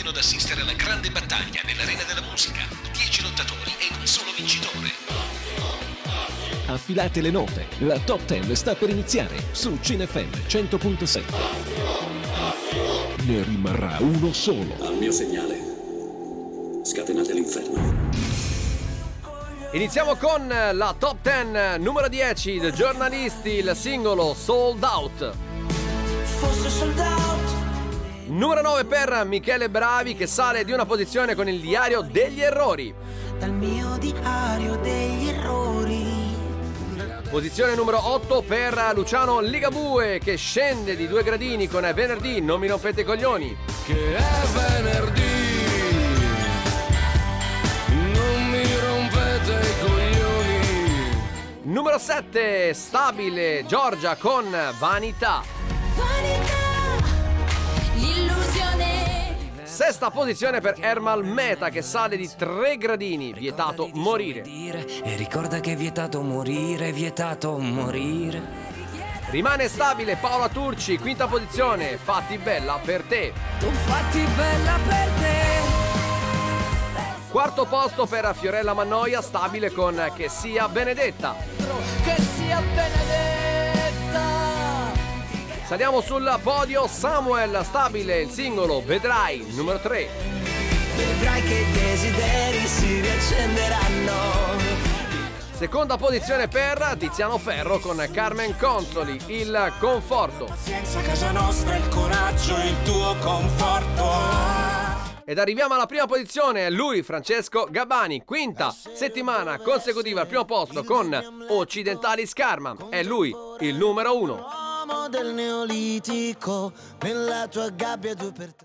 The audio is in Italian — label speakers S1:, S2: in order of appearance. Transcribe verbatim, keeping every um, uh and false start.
S1: continuano ad assistere alla grande battaglia nell'arena della musica. dieci lottatori ed un solo vincitore.
S2: Affilate le note, la Top dieci sta per iniziare su Cinefm cento punto sette. Ne rimarrà uno solo.
S3: Al mio segnale, scatenate l'inferno.
S4: Iniziamo con la Top dieci, numero dieci, The Giornalisti, il singolo Sold Out.
S5: Fosse sold out.
S4: Numero nove per Michele Bravi, che sale di una posizione con il Diario degli Errori.
S5: Dal mio diario degli errori.
S4: Posizione numero otto per Luciano Ligabue, che scende di due gradini con Venerdì, non mi rompete i coglioni.
S6: Che è venerdì, non mi rompete i coglioni.
S4: Numero sette, stabile, Giorgia con Vanità.
S7: Vanità, l'illusione.
S4: Sesta posizione per Ermal Meta, che sale di tre gradini, Vietato morire.
S8: E ricorda che è vietato morire, è vietato morire.
S4: Rimane stabile Paola Turci, quinta posizione, Fatti bella per te.
S8: Tu fatti bella per te.
S4: Quarto posto per Fiorella Mannoia, stabile con Che sia benedetta.
S8: Che sia benedetta.
S4: Saliamo sul podio, Samuel, stabile, il singolo Vedrai, numero tre.
S5: Vedrai che i desideri si riaccenderanno.
S4: Seconda posizione per Tiziano Ferro con Carmen Consoli, Il conforto.
S5: Senza casa nostra il coraggio e il tuo conforto.
S4: Ed arriviamo alla prima posizione, lui Francesco Gabbani, quinta settimana consecutiva al primo posto con Occidentali Scarma. È lui il numero uno.
S5: Uomo del neolitico, nella tua gabbia tu per te.